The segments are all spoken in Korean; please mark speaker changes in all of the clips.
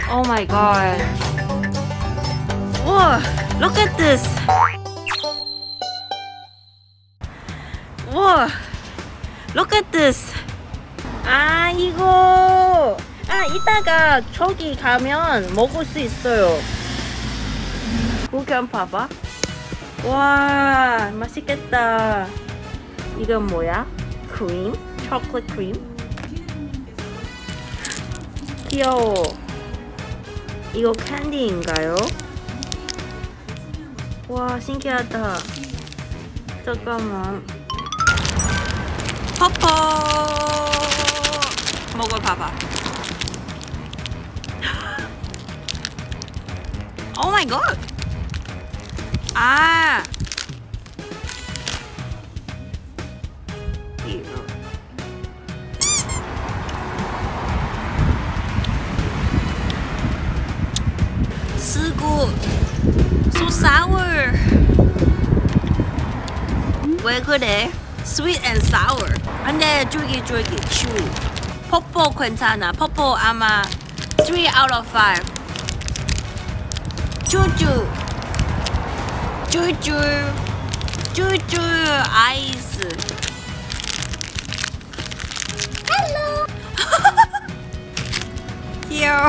Speaker 1: Oh my god. Whoa, look at this. Whoa, look at this. 아, 이거. 아, 이따가 저기 가면 먹을 수 있어요. 구경 봐봐. 와, 맛있겠다. 이건 뭐야? 크림? 초콜릿 크림? 귀여워. 이거 캔디인가요? 와, 신기하다. 잠깐만. 퍼퍼 먹어봐봐. Oh my god. 아. 쓰고 so sour. 왜 그래? Sweet and sour. 근데 쫄깃쫄깃 chew. 퍼포 괜찮아. 퍼포 아마 3 out of 5. 쭈쭈. 쭈쭈. 쭈쭈 아이스. Hello. 귀여워.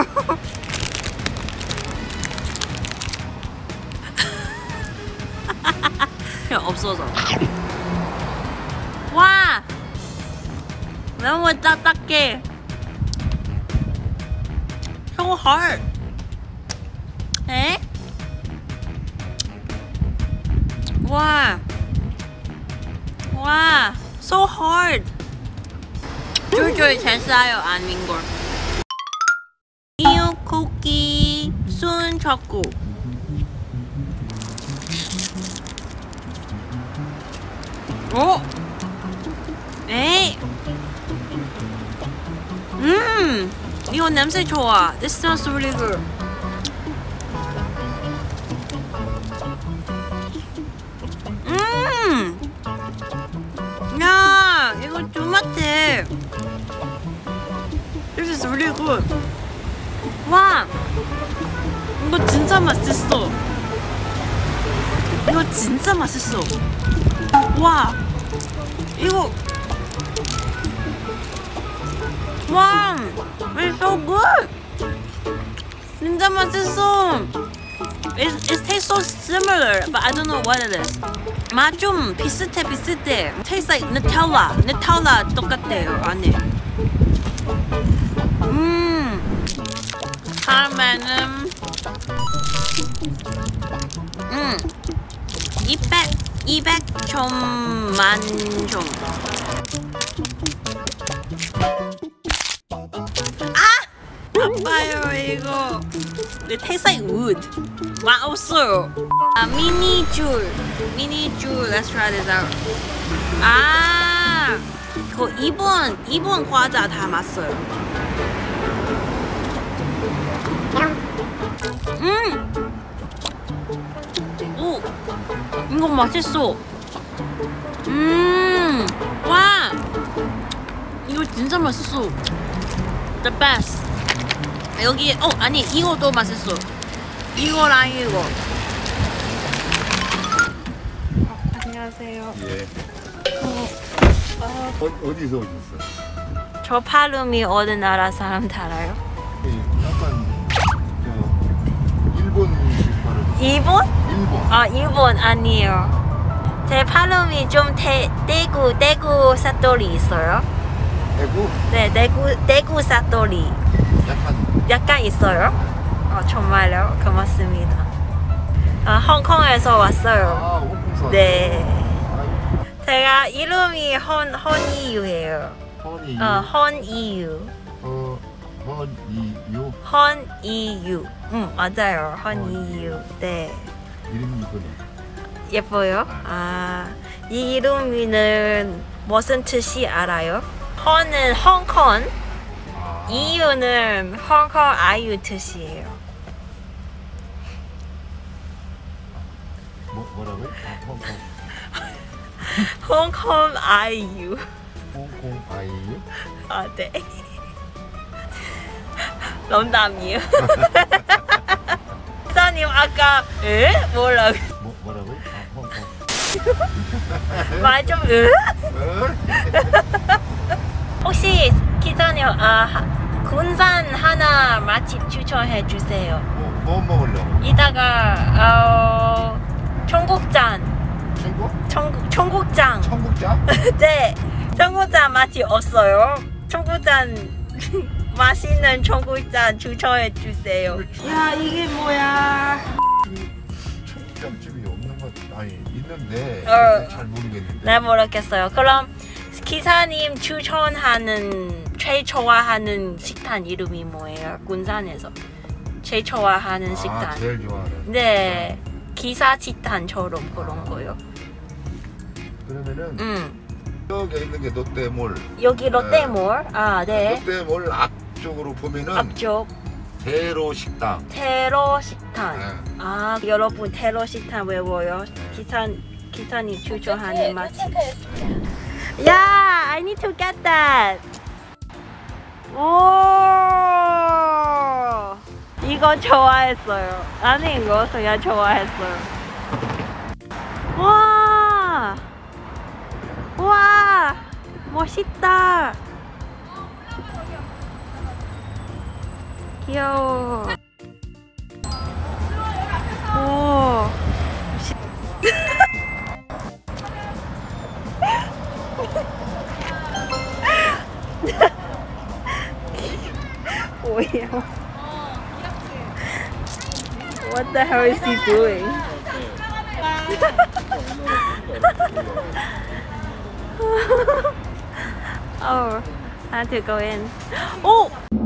Speaker 1: 없어져. 와! 너무 딱딱해. So hard. 에? 와. 와. So hard. 쫄쫄 잘 싸요, 아닌 걸. 이유 쿠키 순 초코. 오! 에이! 이거 냄새 좋아. This smells really good. 야, 이거 토마토. This is really good. 와! 이거 진짜 맛있어. 이거 진짜 맛있어. 와! 이거 와! It's so good! 진짜 맛있어! It tastes so similar, but I don't know what it is. 맛 좀 비슷해. Tastes like Nutella. Nutella 똑같대요, 안에. 다음에는 200점 만점. 아파요 이거. It tastes like wood. 맛없어요. 미니줄. Let's try this out. 아, 그 일본 과자 다 맛어요. 오, 이거 맛있어. 와, 이거 진짜 맛있어. The best. 여기 아니 이거도 맛있어. 이거랑 이거. 안녕하세요.
Speaker 2: 예. 어디서 오셨어요?
Speaker 1: 저 팔룸이 어느 나라 사람 알아요?
Speaker 2: 약간 일본 발음.
Speaker 1: 일본?
Speaker 2: 일본.
Speaker 1: 아, 일본 아니에요. 제 팔룸이 좀 대구 사투리 있어요.
Speaker 2: 대구?
Speaker 1: 네, 대구 사투리. 약간 있어요? 정말요? 고맙습니다. 홍콩에서 왔어요.
Speaker 2: 아, 홍콩.
Speaker 1: 네. 제가 이름이 헌이유예요.
Speaker 2: 헌이유.
Speaker 1: 헌이유.
Speaker 2: 헌이유.
Speaker 1: 헌이유. 맞아요. 헌이유. 네.
Speaker 2: 이름이 이거네.
Speaker 1: 예뻐요? 아, 이 이름은 무슨 뜻이 알아요? 헌은 홍콩, 이유는 홍콩 아이유 뜻이에요.
Speaker 2: 뭐라고요? 홍콩.
Speaker 1: 홍콩 아이유.
Speaker 2: 홍콩 아이유?
Speaker 1: 아, 네. 농담이에요. 기사님 아까 뭐라고?
Speaker 2: 뭐라고요?
Speaker 1: 말 좀 혹시 기사님 군산 하나 맛집 추천해 주세요.
Speaker 2: 뭐 먹으려고?
Speaker 1: 이따가 청국장. 청국장.
Speaker 2: 청국장?
Speaker 1: 네, 청국장 맛이 없어요. 청국장 맛있는 청국장 추천해 주세요. 야, 이게 뭐야?
Speaker 2: 청국장집이 없는 것 아니 있는데 잘 모르겠는데.
Speaker 1: 네, 모르겠어요. 그럼 기사님 추천하는 제일 좋아하는 식당 이름이 뭐예요? 군산에서 제일 좋아하는 식당.
Speaker 2: 제일 좋아하는.
Speaker 1: 네, 기사 식당처럼 그런 거요.
Speaker 2: 그러면은 여기 있는 게 롯데몰.
Speaker 1: 여기 롯데몰. 네.
Speaker 2: 롯데몰 앞쪽으로 보면은
Speaker 1: 앞쪽
Speaker 2: 대로 식당.
Speaker 1: 테러 식당. 여러분 테러 식당 외워요. 기사님 추천하는 맛집. Yeah, I need to get that. 오, 이거 좋아했어요. 나는 이거 그냥 좋아했어요. 와, 멋있다. 귀여워. 오. 뭐예요? What the hell is he doing? Oh, I had to go in. Oh!